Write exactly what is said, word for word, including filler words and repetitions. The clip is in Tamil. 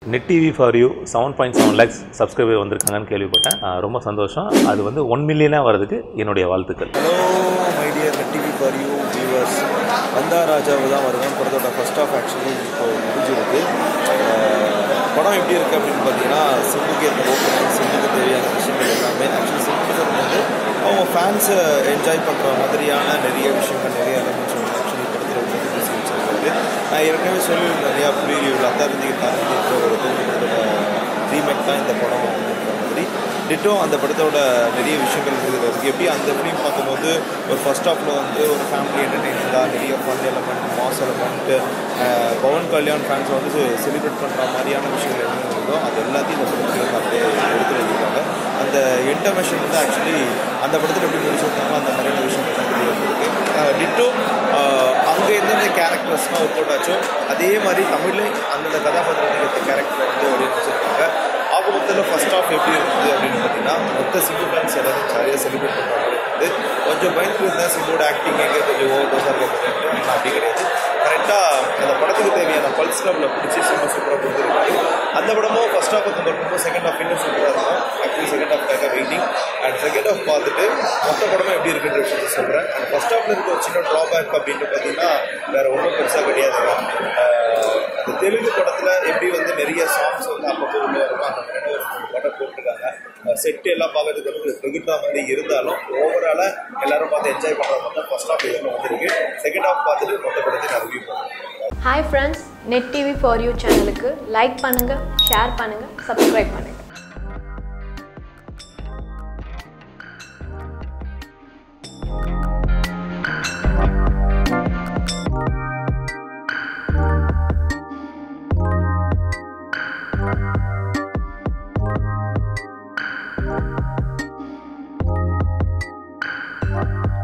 Net TV for you seven point seven lakhs subscriber வந்திருக்காங்கன்னு கேள்விப்பட்டேன். ரொம்ப சந்தோஷம். அது வந்து ஒன் மில்லியனாக வரதுக்கு என்னுடைய வாழ்த்துக்கள். Hello my dear Net TV for you viewers, வந்தா ராஜாவதான் வருவேன் படத்தோட ஃபர்ஸ்ட் ஆஃப் ஆக்சுவலி இப்போ முடிஞ்சிருக்கு. படம் எப்படி இருக்குது அப்படின்னு பார்த்தீங்கன்னா, சிம்புக்கு ஏற்ற ஓப்பனிங், சிம்புக்கு தேவையான விஷயங்கள் எல்லாமே ஆக்சுவலி சிம்புக்கு வந்து அவங்க ஃபேன்ஸை என்ஜாய் பண்ணுற மாதிரியான நிறைய விஷயங்கள், நிறைய எலமெண்ட்ஸ் வந்து ஆக்சுவலி படத்தில் வந்து பேசி வச்சிருக்காரு. நான் ஏற்கனவே சொல்லியிருந்தேன் நிறையா ப்ரீவியூவில் அத்தாரிந்திக்கு தாரடின்ற ஒரு தொழில்நுட்பத்தோட ரீமேக் தான் இந்த படம் அப்படின்ற மாதிரி. டிட்டோ அந்த படத்தோட நிறைய விஷயங்கள் இதில் இருக்குது. எப்படி அந்த ஃபிலிம் பார்க்கும்போது ஒரு ஃபர்ஸ்ட் ஹாஃபில் வந்து ஒரு ஃபேமிலி என்டர்டெயின்மெண்ட்டாக நிறைய fun element, mass element, Pawan Kalyan fans வந்து செலிப்ரேட் பண்ணுற மாதிரியான விஷயங்கள் என்ன இருந்தோ அது எல்லாத்தையும் இந்த படத்தில் வந்து அப்படியே எடுத்து வச்சுருக்காங்க. அந்த இன்டர்மேஷன் வந்து ஆக்சுவலி அந்த படத்தில் எப்படி முடிச்சிருந்தாங்களோ அந்த மாதிரியான விஷயங்கள் தான் வெளியே வந்துருக்கு. டிட்டோ அங்கே எந்தெந்த கேரக்டர்ஸ்லாம் ஒர்க் அவுட் ஆச்சோ அதே மாதிரி தமிழ்லேயும் அந்தந்த கதாபாத்திரத்துக்கு கேரக்டர் வந்து வடிவமைச்சிருக்காங்க. ஆக மொத்தத்தில் ஃபர்ஸ்ட் ஆஃப் எப்படி இருந்தது அப்படின்னு பார்த்தீங்கன்னா, மொத்த சிம்பு ஃபேன்ஸ் எல்லாரும் ஜாலியாக செலிப்ரேட் பண்ணுற மாதிரி இருக்குது. கொஞ்சம் பயந்து இருந்தால் சிம்போட ஆக்டிங் எங்கே கொஞ்சம் ஓவர் டோஸாக இருக்கிறது ஆனால் அப்படி கிடையாது. கரெக்டாக அந்த படத்துக்கு தேவையான பல்ஸ் லெவலில் பிடிச்சி சிம்பு சூப்பராக கொடுத்துருக்காரு. அந்த படமும் ஃபர்ஸ்ட் ஹாஃப் கம்பேர் பண்ணும்போது செகண்ட் ஹாஃப் இன்னும் சூப்பராக இருக்கும். ஆக்சுவலி செகண்ட் ஹாஃப்காக வெயிட்டிங். அண்ட் செகண்ட் ஹாஃப் பார்த்துட்டு மொத்த படமும் எப்படி இருக்குன்ற விஷயத்தை சொல்கிறேன். அண்ட் ஃபர்ஸ்ட் ஹாஃபில் இருக்க ஒரு சின்ன ட்ராபேக் அப்படின்ட்டு பார்த்தீங்கன்னா வேறு ஒன்றும் பெருசாக கிடையாதுங்க. இந்த தெலுங்கு படத்தில் எப்படி வந்து நிறைய சாங்ஸ் வந்து அப்பப்போ உள்ள இருக்கும், அந்த மாதிரி ஒரு படம் போட்டிருக்காங்க. செட்டு எல்லாம் பார்க்கறதுக்கு வந்து வெகுட்ரா மாதிரி இருந்தாலும் ஓவராலாக எல்லாரும் பார்த்து என்ஜாய் பண்ணுற மாதிரி தான் ஃபர்ஸ்ட் ஹாஃப் இதெல்லாம் வந்துருக்கு. செகண்ட் ஹாஃப் பார்த்துட்டு மொத்த படத்தை நான் ரிவ்யூ பண்ணுறேன். Hi friends, Net TV for you சேனலுக்கு லைக் பண்ணுங்கள், ஷேர் பண்ணுங்கள், சப்ஸ்கிரைப் பண்ணுங்கள்.